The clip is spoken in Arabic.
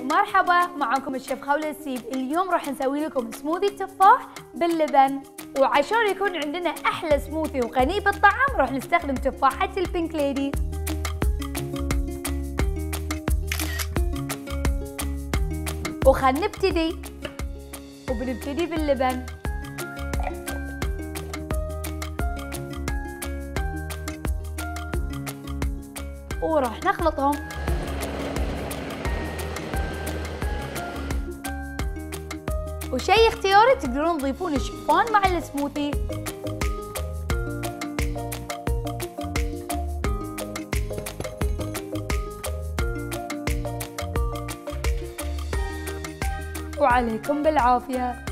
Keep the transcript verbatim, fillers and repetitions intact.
مرحبا، معكم الشيف خولة السيب. اليوم راح نسوي لكم سموذي تفاح باللبن، وعشان يكون عندنا احلى سموذي وغني بالطعم راح نستخدم تفاحة البينك ليدي. وخلنا نبتدي، وبنبتدي باللبن. وراح نخلطهم. وشي اختياري، تقدرون تضيفون الشوفان مع السموثي. وعليكم بالعافية.